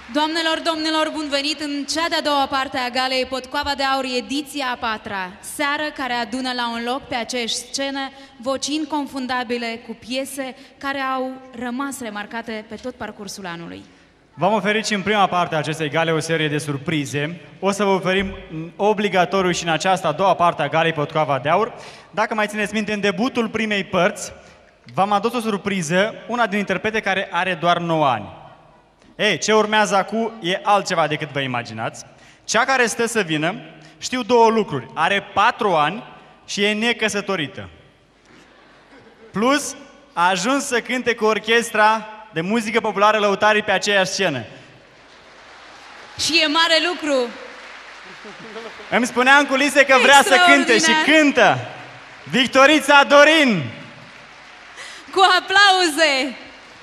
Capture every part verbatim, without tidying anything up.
Doamnelor, domnilor, bun venit în cea de-a doua parte a Galei Potcoava de Aur, ediția a patra, seară care adună la un loc pe aceeași scenă voci inconfundabile cu piese care au rămas remarcate pe tot parcursul anului. V-am oferit și în prima parte a acestei gale o serie de surprize. O să vă oferim obligatoriu și în această a doua parte a Galei Potcoava de Aur. Dacă mai țineți minte, în debutul primei părți, v-am adus o surpriză, una din interprete care are doar nouă ani. Ei, ce urmează acum e altceva decât vă imaginați. Cea care stă să vină, știu două lucruri. Are patru ani și e necăsătorită. Plus, a ajuns să cânte cu orchestra de muzică populară Lăutarii pe aceeași scenă. Și e mare lucru. Îmi spunea în culise că vrea să cânte și cântă. Victorița Dorin! Cu aplauze!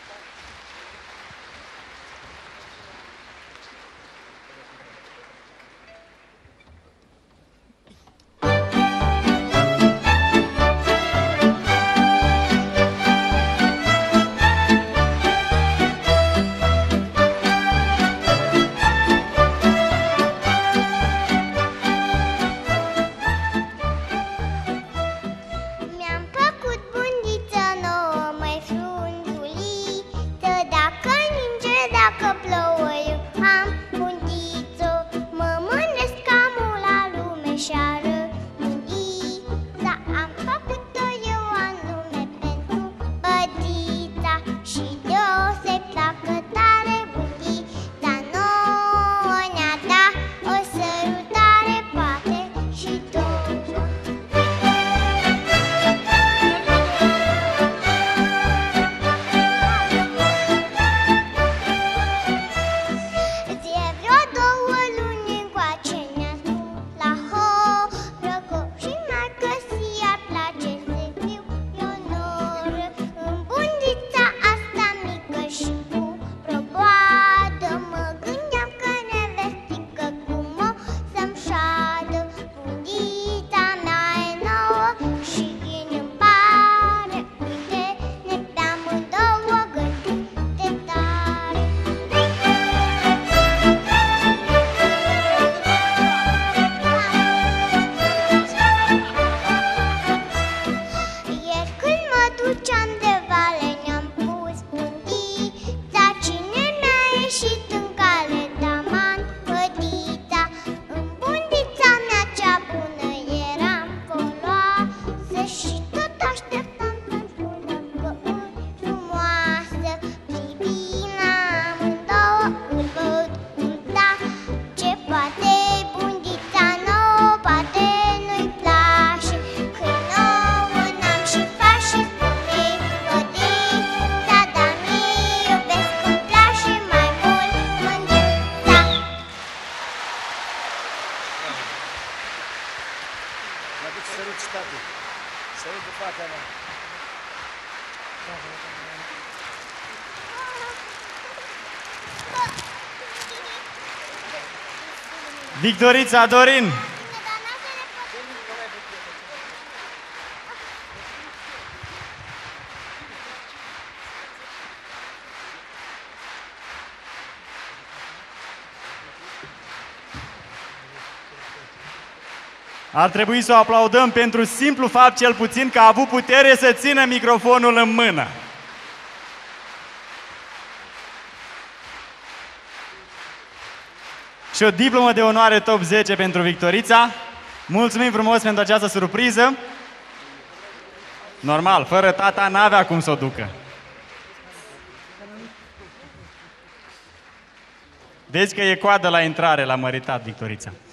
Victorița Dorin! Ar trebui să o aplaudăm pentru simplu fapt, cel puțin, că a avut putere să țină microfonul în mână. Și o diplomă de onoare top zece pentru Victorița. Mulțumim frumos pentru această surpriză. Normal, fără tata n-avea cum să o ducă. Vezi că e coadă la intrare la măritat, Victorița.